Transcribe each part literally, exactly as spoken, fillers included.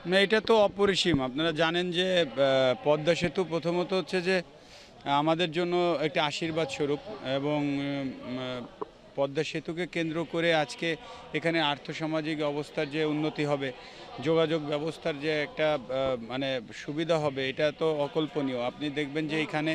না, এটা তো অপরিসীম। আপনারা জানেন যে আহ, পদ্মা সেতু প্রথমত হচ্ছে যে আমাদের জন্য একটি আশীর্বাদ স্বরূপ এবং উম, আহ, পদ্মা সেতুকে কেন্দ্র করে আজকে এখানে আর্থসামাজিক অবস্থার যে উন্নতি হবে, যোগাযোগ ব্যবস্থার যে একটা আহ, মানে সুবিধা হবে, এটা তো অকল্পনীয়। আপনি দেখবেন যে এখানে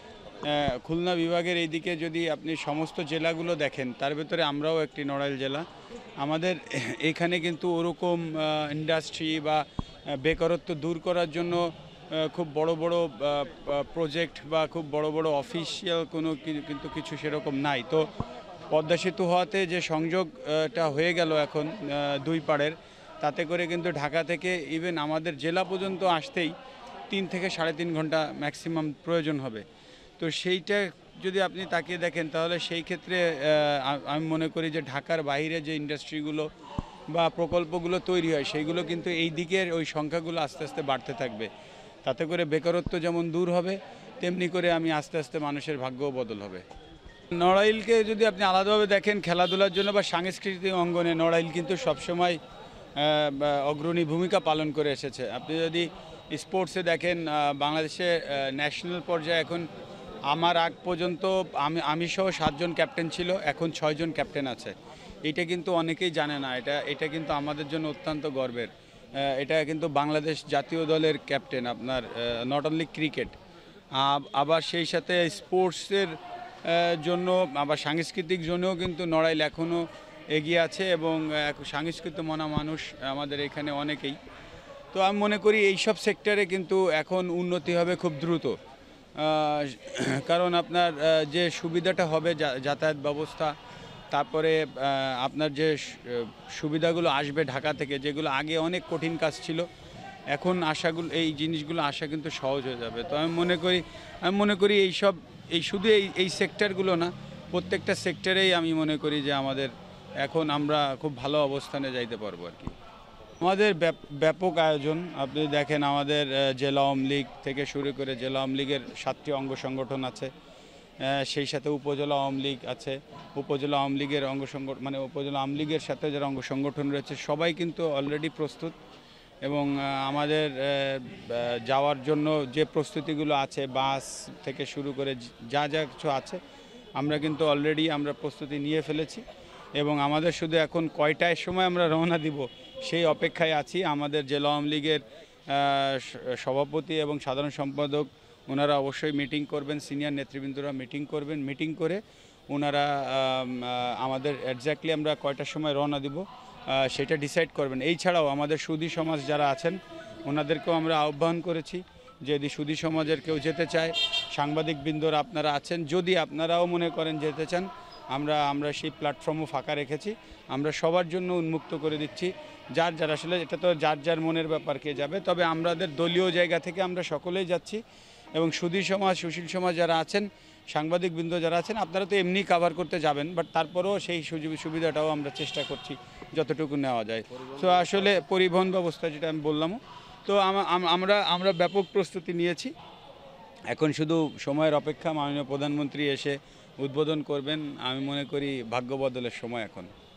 আহ, খুলনা বিভাগের এইদিকে যদি আপনি সমস্ত জেলাগুলো দেখেন, তার ভেতরে আমরাও একটি নড়াইল জেলা। আমাদের এখানে কিন্তু ওরকম ইন্ডাস্ট্রি বা আহ, বেকারত্ব দূর করার জন্য আহ, খুব বড় বড় প্রজেক্ট বা খুব বড় বড় অফিসিয়াল কোনো কি- কিন্তু কিছু সেরকম নাই। তো পদ্মা সেতু হওয়াতে যে সংযোগটা হয়ে গেল এখন আহ, দুই পাড়ের, তাতে করে কিন্তু ঢাকা থেকে ইভেন আমাদের জেলা পর্যন্ত আসতেই তিন থেকে সাড়ে তিন ঘন্টা ম্যাক্সিমাম প্রয়োজন হবে। তো সেইটা যদি আপনি তাকিয়ে দেখেন, তাহলে সেই ক্ষেত্রে আহ, আ- আমি মনে করি যে ঢাকার বাইরে যে ইন্ডাস্ট্রিগুলো বা প্রকল্পগুলো তৈরি হয়, সেইগুলো কিন্তু এই দিকের ওই সংখ্যাগুলো আস্তে আস্তে বাড়তে থাকবে। তাতে করে বেকারত্ব যেমন দূর হবে, তেমনি করে আমি আস্তে আস্তে মানুষের ভাগ্যও বদল হবে। নড়াইলকে যদি আপনি আলাদাভাবে দেখেন খেলাধুলার জন্য বা সাংস্কৃতিক অঙ্গনে, নড়াইল কিন্তু সবসময় আহ, বা অগ্রণী ভূমিকা পালন করে এসেছে। আপনি যদি স্পোর্টসে দেখেন, আহ, বাংলাদেশে ন্যাশনাল পর্যায়ে এখন আমার আগ পর্যন্ত আমি আমি সহ সাতজন ক্যাপ্টেন ছিল, এখন ছয়জন ক্যাপ্টেন আছে। এটা কিন্তু অনেকেই জানে না। এটা এটা কিন্তু আমাদের জন্য অত্যন্ত গর্বের। আহ, এটা কিন্তু বাংলাদেশ জাতীয় দলের ক্যাপ্টেন, আপনার নট অনলি ক্রিকেট, আবার সেই সাথে স্পোর্টসের জন্য আবার সাংস্কৃতিক জন্যও কিন্তু নড়াইল এখনও এগিয়ে আছে এবং এক সাংস্কৃতিক মনা মানুষ আমাদের এখানে অনেকেই। তো আমি মনে করি এইসব সেক্টরে কিন্তু এখন উন্নতি হবে খুব দ্রুত। আহ, কারণ আপনার আহ, যে সুবিধাটা হবে যা- যাতায়াত ব্যবস্থা, তারপরে আহ, আপনার যে সু- সুবিধাগুলো আসবে ঢাকা থেকে, যেগুলো আগে অনেক কঠিন কাজ ছিল, এখন আশাগুলো এই জিনিসগুলো আসা কিন্তু সহজ হয়ে যাবে। তো আমি মনে করি আমি মনে করি এই সব এই শুধু এই এই সেক্টরগুলো না, প্রত্যেকটা সেক্টরেই আমি মনে করি যে আমাদের এখন আমরা খুব ভালো অবস্থানে যাইতে পারবো আর কি। আমাদের ব্যাপ- ব্যাপক আয়োজন। আপনি দেখেন আমাদের আহ, জেলা আওয়ামী লীগ থেকে শুরু করে জেলা আওয়ামী লীগের সাতটি অঙ্গ সংগঠন আছে, আহ, সেই সাথে উপজেলা আওয়ামী লীগ আছে। উপজেলা আওয়ামী লীগের অঙ্গ সংগঠন মানে উপজেলা আওয়ামী লীগের সাথে যারা অঙ্গ সংগঠন রয়েছে, সবাই কিন্তু অলরেডি প্রস্তুত। এবং আহ, আমাদের আহ, আহ, যাওয়ার জন্য যে প্রস্তুতিগুলো আছে, বাস থেকে শুরু করে যা যা কিছু আছে, আমরা কিন্তু অলরেডি আমরা প্রস্তুতি নিয়ে ফেলেছি। এবং আমাদের শুধু এখন কয়টায় সময় আমরা রওনা দিব সেই অপেক্ষায় আছি। আমাদের জেলা আওয়ামী লীগের আহ, স- সভাপতি এবং সাধারণ সম্পাদক ওনারা অবশ্যই মিটিং করবেন, সিনিয়র নেতৃবৃন্দরা মিটিং করবেন, মিটিং করে ওনারা আম, আহ, আমাদের এক্স্যাক্টলি আমরা কয়টার সময় রওনা দিব আহ, সেটা ডিসাইড করবেন। এই ছাড়াও আমাদের সুধী সমাজ যারা আছেন, ওনাদেরকেও আমরা আহ্বান করেছি, যদি সুধী সমাজের কেউ যেতে চায়, সাংবাদিক বৃন্দরা আপনারা আছেন, যদি আপনারাও মনে করেন যেতে চান, আমরা আমরা সেই প্ল্যাটফর্মও ফাঁকা রেখেছি। আমরা সবার জন্য উন্মুক্ত করে দিচ্ছি। যার যার আসলে এটা তো যার যার মনের ব্যাপার, কে যাবে। তবে আমাদের দলীয় জায়গা থেকে আমরা সকলেই যাচ্ছি। এবং সুধী সমাজ, সুশীল সমাজ যারা আছেন, সাংবাদিকবৃন্দ যারা আছেন, আপনারা তো এমনি কাভার করতে যাবেন, বাট তারপরেও সেই সুযোগ সুবিধাটাও আমরা চেষ্টা করছি যতটুকু নেওয়া যায়। তো আসলে পরিবহন ব্যবস্থা যেটা আমি বললামও, তো আমা- আম- আমরা আমরা ব্যাপক প্রস্তুতি নিয়েছি। এখন শুধু সময়ের অপেক্ষা। মাননীয় প্রধানমন্ত্রী এসে উদ্বোধন করবেন। আমি মনে করি ভাগ্য বদলের সময় এখন।